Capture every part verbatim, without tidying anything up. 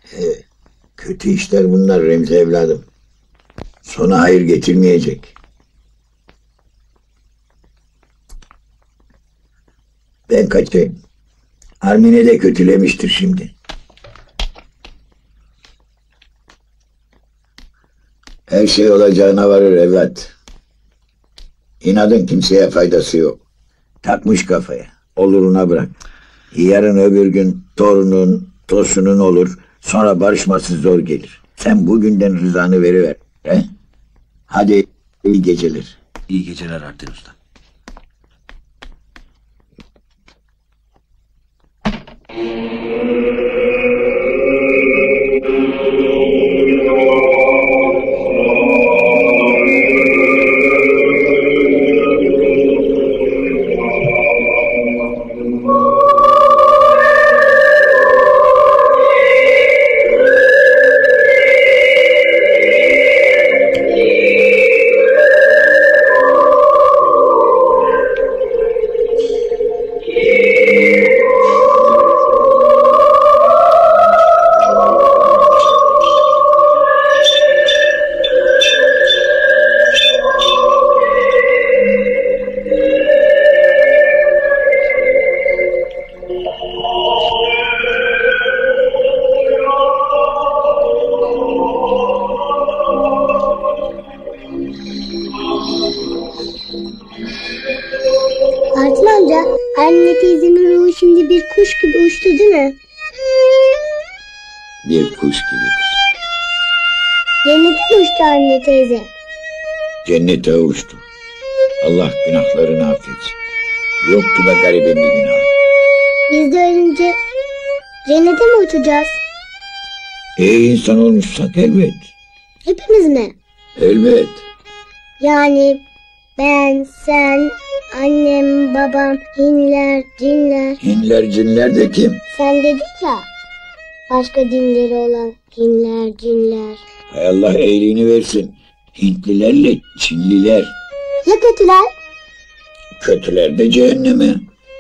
He, kötü işler bunlar Remzi evladım. Sona hayır getirmeyecek. Ben kaçayım. Armine de kötülemiştir şimdi. Her şey olacağına varır evlat. İnadın kimseye faydası yok. Takmış kafaya. Oluruna bırak. Yarın öbür gün torunun, tosunun olur. Sonra barışması zor gelir. Sen bugünden rızanı veriver. He? Hadi iyi geceler. İyi geceler Artin Usta. Artin amca, anne teyzemin ruhu şimdi bir kuş gibi uçtu değil mi? Bir kuş gibi kız. Cennete mi uçtu anne teyze? Cennete uçtu. Allah günahlarını affetsin. Yoktu da garibim bir günah. Biz de ölünce cennete mi uçacağız? İyi insan olmuşsak elbet. Hepimiz mi? Elbet. Yani ben, sen, annem, babam, hinler, cinler. Hinler cinler de kim? Sen dedin ya, başka dinleri olan hinler, cinler. Hay Allah iyiliğini versin. Hintlilerle Çinliler. Ya kötüler? Kötüler de cehenneme.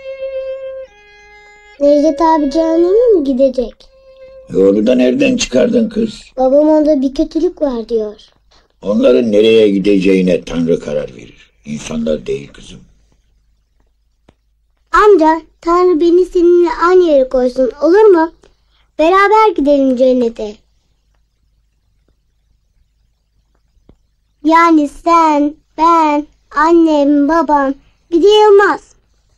Necdet abi cehenneme mi gidecek? E onu da nereden çıkardın kız? Babam onda bir kötülük var diyor. Onların nereye gideceğine Tanrı karar verir. İnsanlar değil kızım. Amca, Tanrı beni seninle aynı yere koysun, olur mu? Beraber gidelim cennete. Yani sen, ben, annem, babam, bir de Yılmaz.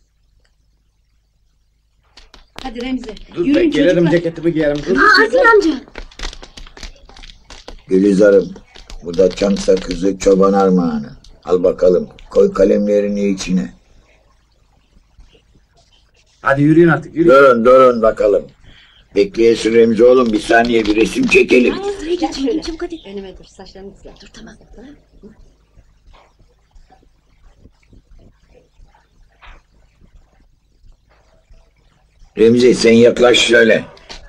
Hadi Remzi. Dur Yürüyün ben gelirim, çocuklar. ceketimi giyerim. Dur. Aa, Artin amca. Gülizar'ım, bu da çam sakızı çoban armağanı. Al bakalım, koy kalemlerini içine. Hadi yürüyün artık, yürüyün. Durun durun bakalım. Bekleyesin Remzi oğlum, bir saniye bir resim çekelim. Hadi sıraya geçin. Çabuk hadi. Önüme dur. Saçlarını düzle. Dur tamam. Tamam. Remzi sen yaklaş şöyle.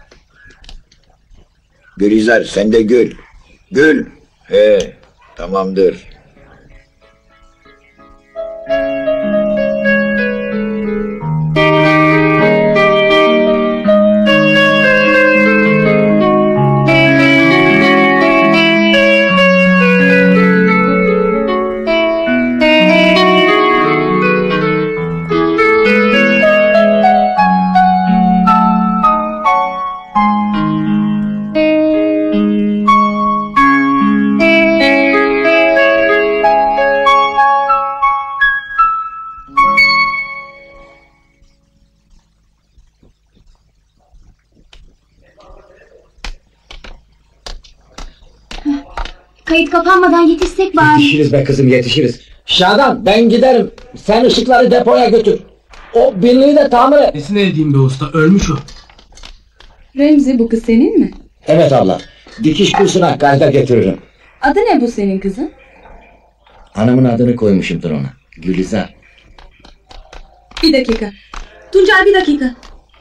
Gülizar sen de gül. Gül. He, tamamdır. Kayıt kapanmadan yetişsek bari. Yetişiriz be kızım, yetişiriz. Şadan, ben giderim. Sen ışıkları depoya götür. O birliği de tamir et. Nesine edeyim be usta, ölmüş o. Remzi, bu kız senin mi? Evet abla. Dikiş kursuna kayda getiririm. Adı ne bu senin kızın? Hanımın adını koymuşumdur ona. Gülizar. Bir dakika. Tuncay, bir dakika.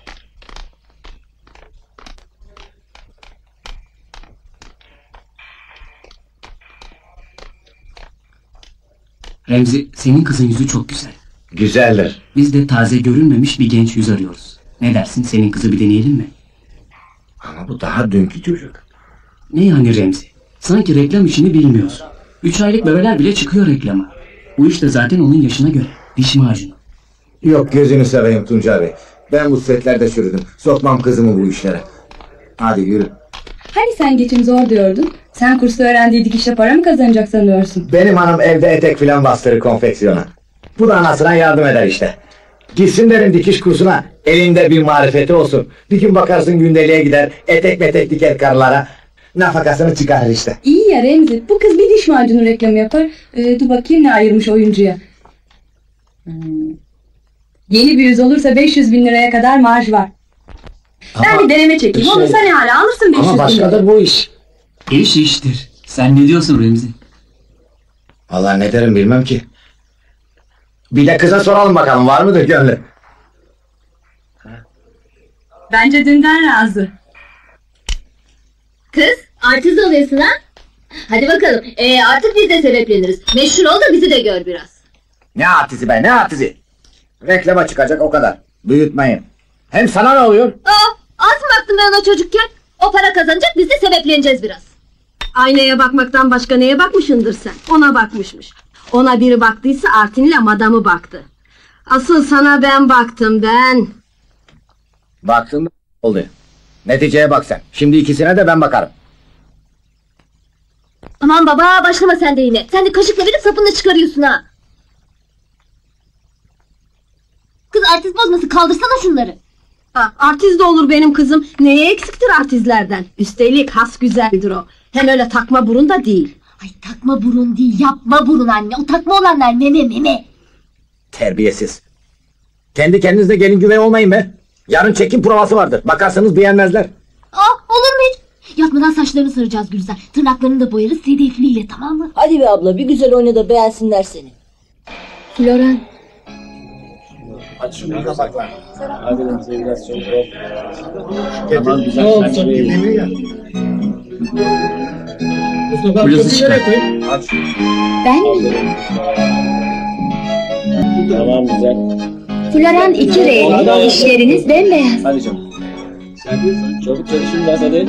Remzi, senin kızın yüzü çok güzel. Güzeldir. Biz de taze görünmemiş bir genç yüz arıyoruz. Ne dersin, senin kızı bir deneyelim mi? Ama bu daha dünkü çocuk. Ne yani Remzi? Sanki reklam işini bilmiyorsun. Üç aylık bebeler bile çıkıyor reklama. Bu iş de zaten onun yaşına göre. Diş macunu. Yok gözünü seveyim Tuncay Bey. Ben bu setlerde çürüdüm. Sokmam kızımı bu işlere. Hadi yürü. Hani sen geçim zor diyordun? Sen kursta öğrendiği dikişle para mı kazanacak sanıyorsun? Benim hanım evde etek filan bastırır konfeksiyona. Bu da anasına yardım eder işte. Gitsin derim dikiş kursuna. Elinde bir marifeti olsun. Bir gün bakarsın gündeliğe gider. Etek metek diker karılara. Nafakasını çıkarır işte. İyi ya Remzi, bu kız bir diş macunu reklamı yapar. Ee, dur bakayım ne ayırmış oyuncuya. Hmm. Yeni bir yüz olursa beş yüz bin liraya kadar marj var. Ama ben bir deneme çekeyim. şey- Olursa ne hala alırsın beş yüz bin Ama lira. başkadır bu iş. İş iştir. Sen ne diyorsun Remzi? Allah ne derim bilmem ki. Bir de kıza soralım bakalım var mıdır gönlü? Bence dünden razı. Kız artist oluyorsun ha? Hadi bakalım. Ee, artık biz de sebepleniriz. Meşhur ol da bizi de gör biraz. Ne artisti be ne artisti? Reklama çıkacak o kadar. Büyütmeyin. Hem sana ne oluyor? Aa, az mı baktım ben ona çocukken? O para kazanacak, biz de sebepleneceğiz biraz. Aynaya bakmaktan başka neye bakmışındır sen? Ona bakmışmış. Ona biri baktıysa Artin'le madamı baktı. Asıl sana ben baktım ben. Baktın mı? Oldu. Neticeye bak sen. Şimdi ikisine de ben bakarım. Aman baba başlama sen de yine. Sen de kaşıkla verip sapını çıkarıyorsun ha. Kız artist bozması, kaldırsana şunları. Ha, artist de olur benim kızım. Neye eksiktir artistlerden? Üstelik has güzeldir o. Hem öyle takma burun da değil. Ay takma burun değil, yapma burun anne. O takma olanlar meme meme. Terbiyesiz. Kendi kendinize gelin güvey olmayın be. Yarın çekim provası vardır. Bakarsanız beğenmezler. Aa, olur mu hiç? Yatmadan saçlarını saracağız Gülizar. Tırnaklarını da boyarız sedefliyle, tamam mı? Hadi be abla bir güzel oyna da beğensinler seni. Floran, Aç şunu kapaklar. Hadi biraz çok Tamam güzel. Bluzu çıkar. Aç. ben mi? Tamam güzel. Floran iki renkli, dişleriniz bembeyaz. Hadi canım. Sen diyorsun. Çabuk çalışın biraz hadi.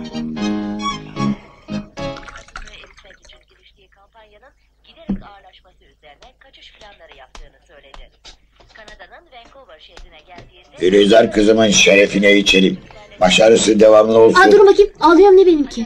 kampanyanın giderek ağırlaşması üzerine kaçış planları yaptığını söyledi. Kanada'nın Vancouver şehrine geldiğinde... Gülizar kızımın şerefine içelim. Başarısı devamlı olsun. Aa, dur bakayım, ağlıyorum ne benimki?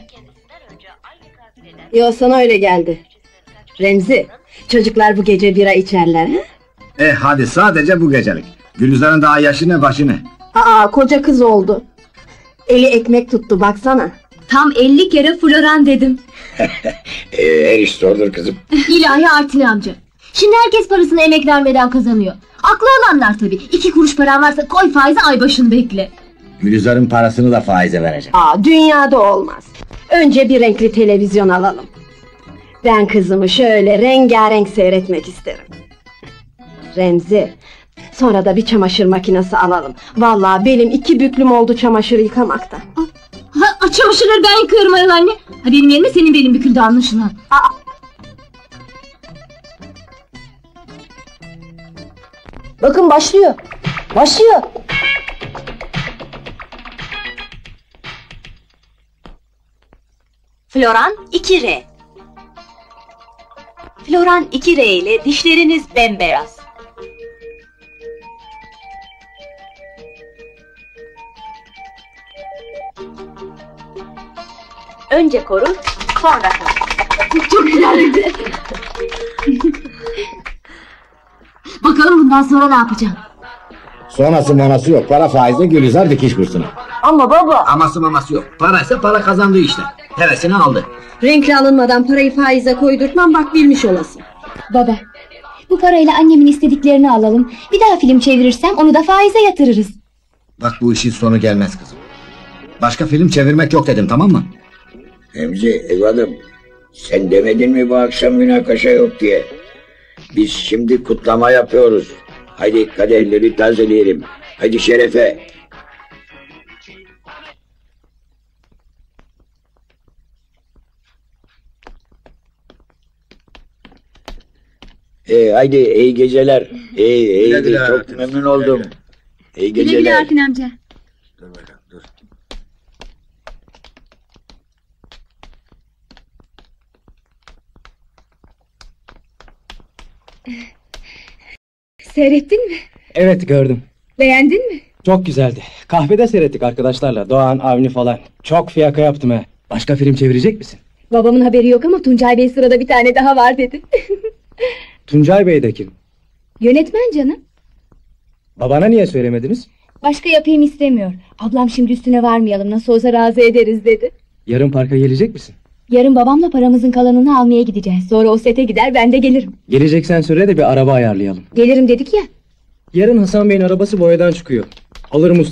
Yo sana öyle geldi. Remzi, çocuklar bu gece bira içerler ha? E hadi sadece bu gecelik. Gülizar'ın daha yaşı ne başı ne? Aa koca kız oldu. Eli ekmek tuttu baksana. Tam elli kere Floran dedim. Ee, her iş zordur kızım. İlahi Artin amca. Şimdi herkes parasını emek vermeden kazanıyor. Aklı olanlar tabii. İki kuruş paran varsa koy faize ay başını bekle. Gülizar'ın parasını da faize vereceğim. Aa dünyada olmaz. Önce bir renkli televizyon alalım. Ben kızımı şöyle rengarenk seyretmek isterim. Remzi, sonra da bir çamaşır makinesi alalım. Vallahi benim iki büklüm oldu çamaşır yıkamaktan. Ha, çamaşırları ben yıkıyorum ayol anne. Ha, benim yerime senin belim büküldü anlaşılan. Aa. Bakın başlıyor. Başlıyor. Floran iki R. Floran iki R ile dişleriniz bembeyaz. Önce koru, sonra koru. Çok güzeldi. Bakalım bundan sonra ne yapacağım? Sonrası manası yok. Para faizle Gülizar dikiş kursuna. Ama baba. Aması maması yok. Paraysa para kazandığı işte. Hevesini aldı. Renkli alınmadan parayı faize koydurtmam bak bilmiş olasın. Baba, bu parayla annemin istediklerini alalım. Bir daha film çevirirsem onu da faize yatırırız. Bak bu işin sonu gelmez kızım. Başka film çevirmek yok dedim tamam mı? Remzi evladım, sen demedin mi bu akşam münakaşa yok diye? Biz şimdi kutlama yapıyoruz. Haydi kadehleri tazeleyelim. Haydi şerefe. Ee, haydi iyi geceler. İyi, iyi, Güle güle çok Artin. memnun oldum. İyi Güle geceler. güle Artin amca. Dur bakalım dur. Seyrettin mi? Evet gördüm. Beğendin mi? Çok güzeldi. Kahvede seyrettik arkadaşlarla. Doğan, Avni falan. Çok fiyaka yaptım he. Başka film çevirecek misin? Babamın haberi yok ama Tuncay Bey sırada bir tane daha var dedi. Tuncay Bey de kim? Yönetmen canım. Babana niye söylemediniz? Başka yapayım istemiyor. Ablam şimdi üstüne varmayalım, nasıl olsa razı ederiz dedi. Yarın parka gelecek misin? Yarın babamla paramızın kalanını almaya gideceğiz. Sonra o sete gider, ben de gelirim. Geleceksen söyle de bir araba ayarlayalım. Gelirim dedik ya. Yarın Hasan Bey'in arabası boyadan çıkıyor. Alırım usta.